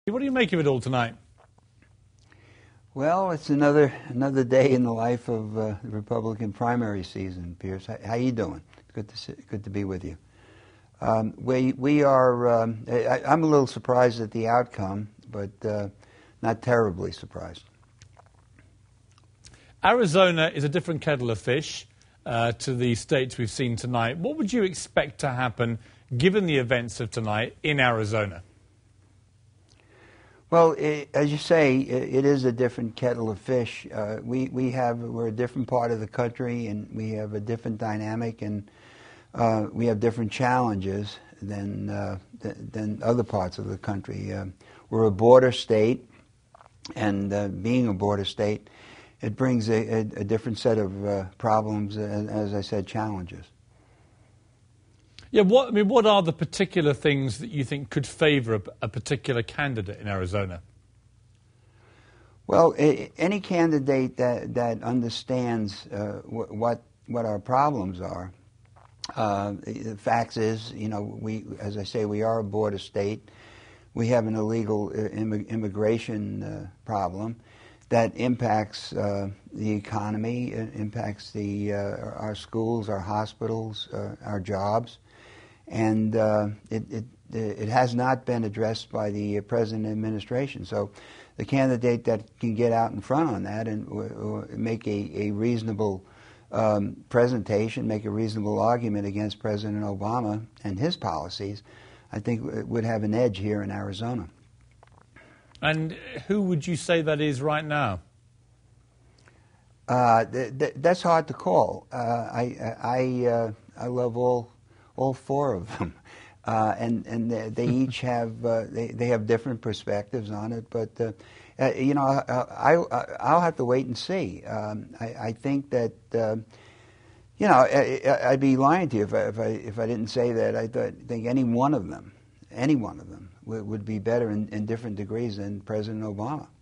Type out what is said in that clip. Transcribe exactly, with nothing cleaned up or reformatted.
What do you make of it all tonight? Well, it's another another day in the life of uh, the Republican primary season, Pierce. How, how you doing? Good to see, good to be with you. Um, we we are. Um, I, I'm a little surprised at the outcome, but uh, not terribly surprised. Arizona is a different kettle of fish uh, to the states we've seen tonight. What would you expect to happen, given the events of tonight in Arizona? Well, it, as you say, it, it is a different kettle of fish. Uh, we we have we're a different part of the country, and we have a different dynamic, and uh, we have different challenges than uh, th than other parts of the country. Uh, we're a border state, and uh, being a border state, it brings a, a, a different set of uh, problems, and, as I said, challenges. Yeah, what I mean, what are the particular things that you think could favour a, a particular candidate in Arizona? Well, a, any candidate that that understands uh, wh what what our problems are. Uh, the fact is, you know, we, as I say, we are a border state. We have an illegal imm immigration uh, problem that impacts uh, the economy, it impacts the uh, our schools, our hospitals, uh, our jobs. And uh, it, it, it has not been addressed by the present administration. So the candidate that can get out in front on that and or make a, a reasonable um, presentation, make a reasonable argument against President Obama and his policies, I think would have an edge here in Arizona. And who would you say that is right now? Uh, th th that's hard to call. Uh, I, I, uh, I love all all four of them, uh, and and they, they each have uh, they they have different perspectives on it. But uh, uh, you know, I, I I'll have to wait and see. Um, I, I think that uh, you know I, I'd be lying to you if I, if I if I didn't say that. I th think any one of them, any one of them would, would be better in, in different degrees than President Obama.